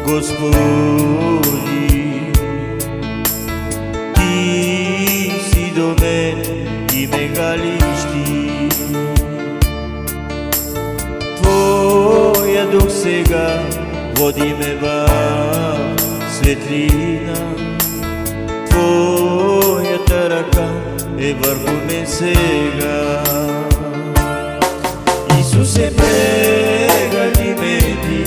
Господи, Ти си до мен и ме галиш Ти. Твоя дух сега води ме в светлина, Твоята ръка е върху мен сега. Исусе, прегърни ме Ти,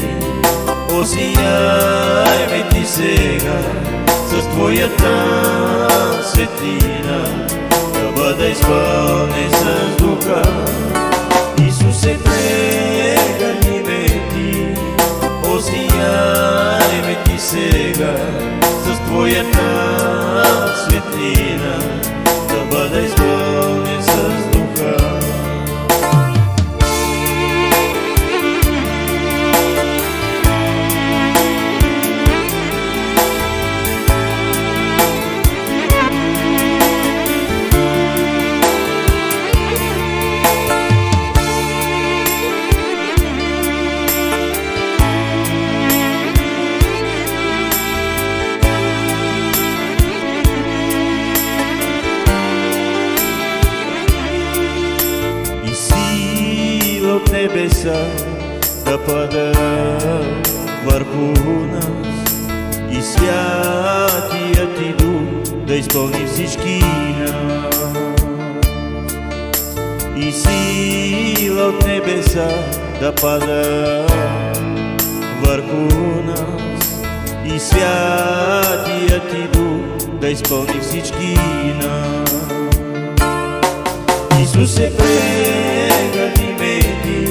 осияй ме Ти сега с Твоята светлина, да бъда изпълнен с духа. Исусе, прегърни ме Ти, осияй ме Ти сега с Твоята светлина, да бъда изпълнен с духа. От небеса да пада върху нас и святият Ти дух да изпълни всички нас. И сила от небеса да пада върху нас и святият Ти дух да изпълни всички нас. Исусе, прегърни ме Ти,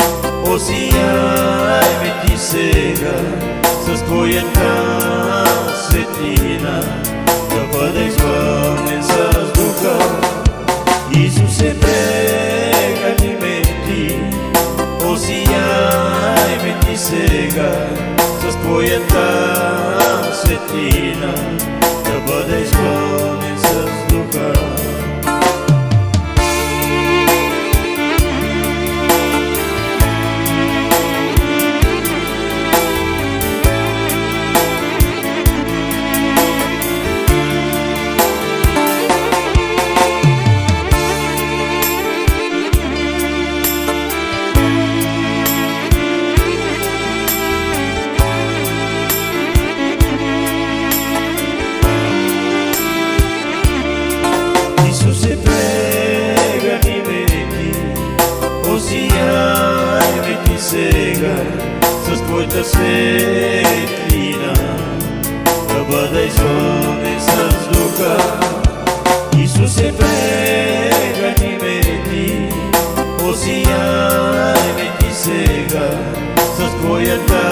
осияй ме Ти сега с Твоята светлина, да бъда изпълнен с духа. Исусе, прегърни ме Ти, осияй ме Ти сега с Твоята светлина, да бъда изпълнен с духа. Исусе, прегърни ме Ти, осияй ме Ти сега с Твоята светлина, да бъда изпълнен с духа. Исусе, прегърни ме Ти, осияй ме Ти сега с Твоята